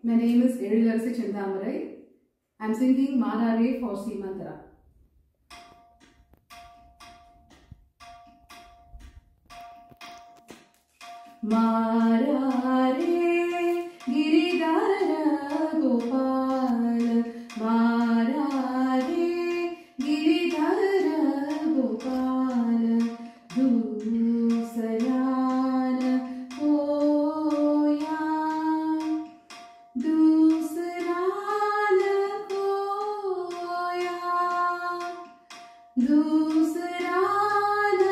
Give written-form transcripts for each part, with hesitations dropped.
My name is Ezhularisi Chintamarai. I am singing Marare for Seemantara. Marare Giridhara Gopal, Marare Giridhara Gopal, Dusaran Koya, Dusaran Koya, Dusaran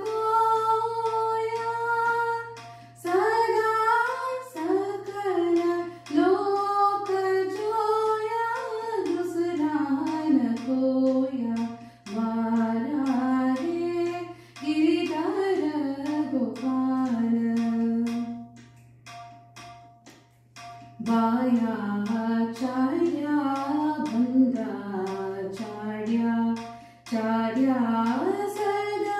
Koya, Sada Sakala Loka Joya, Dusaran Koya, Marare Giridhara Gopal. Baya Charya Bhanga Charya Charya Sada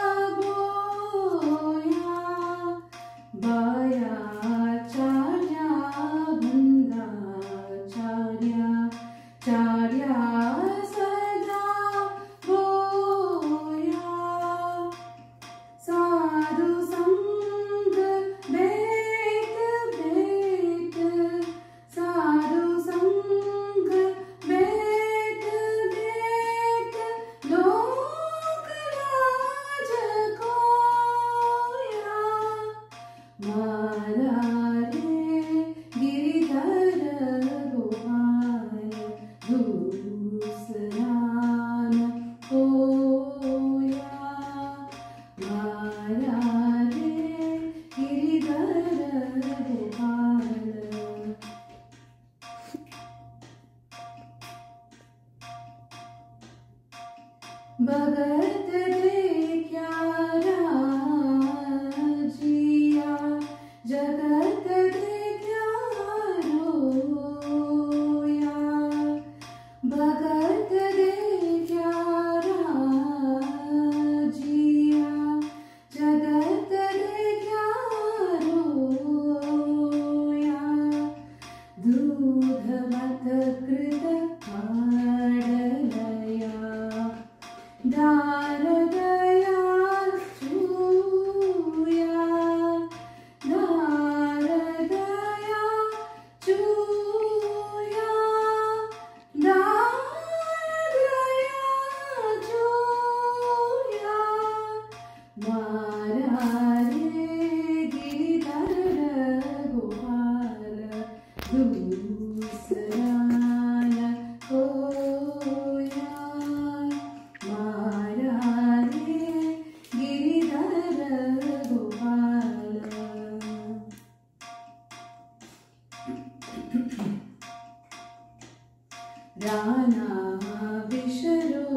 Boya, Baya Charya Bhanga Charya Charya Sada Boya, Sadhu Sangha Bet Bet, Sadhu Sangha Bet Bet, Lok Raj Koya, Marare Giridhara Gopal, Dusaran Koya, Marare Giridhara Gopal. Bhagat dekya rajiya, Jagat dekya roya, Bhagat dekya rajiya, Jagat dekya roya, Dudha mata krita kadalaya, Dharadaya Chuya, Dharadaya Chuya, Dharadaya Chuya, Marare Giridhara Gopal, Dusaran Koya, Marare Giridhara Gopal. Rana Visharo